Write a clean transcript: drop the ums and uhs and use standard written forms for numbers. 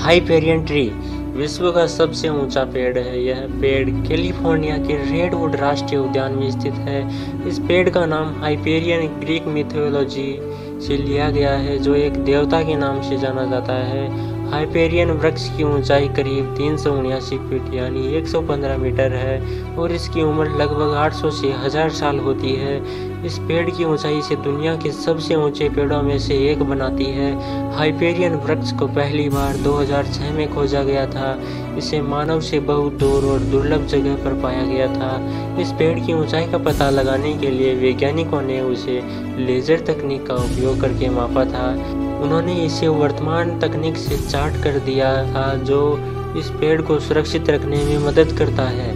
Hyperion tree विश्व का सबसे ऊंचा पेड़ है। यह पेड़ कैलिफोर्निया के रेडवुड राष्ट्रीय उद्यान में स्थित है। इस पेड़ का नाम हाइपेरियन ग्रीक मिथोलॉजी से लिया गया है, जो एक देवता के नाम से जाना जाता है। हाइपेरियन वृक्ष की ऊंचाई करीब 379 फीट यानी 115 मीटर है और इसकी उम्र लगभग 800 से 1000 साल होती है। इस पेड़ की ऊंचाई से दुनिया के सबसे ऊंचे पेड़ों में से एक बनाती है। हाइपेरियन वृक्ष को पहली बार 2006 में खोजा गया था। इसे मानव से बहुत दूर और दुर्लभ जगह पर पाया गया था। इस पेड़ की ऊंचाई का पता लगाने के लिए वैज्ञानिकों ने उसे लेजर तकनीक का उपयोग करके मापा था। उन्होंने इसे वर्तमान तकनीक से चार्ट कर दिया था, जो इस पेड़ को सुरक्षित रखने में मदद करता है।